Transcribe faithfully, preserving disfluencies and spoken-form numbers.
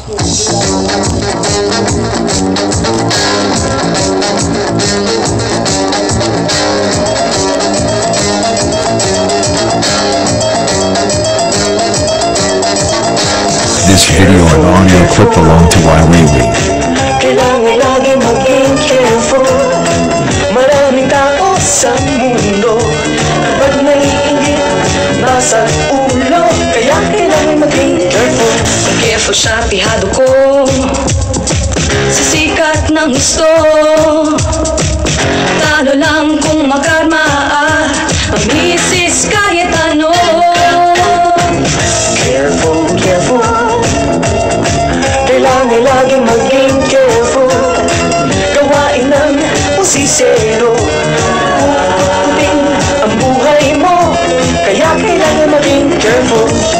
This video and audio clip belong to Relive. Kailangan lagi maging careful. Maraming tao sa mundo. Kapag naiingit, nasa ulo. Kaya kailangan maging careful. Kung careful siya, pihado ko sa sikat ng gusto. Talo lang kung makarma ah, ang misis kahit ano. Careful, careful. Kailangan laging maging careful. Gawain ng pusisero. Puting ang buhay mo. Kaya kailangan maging careful.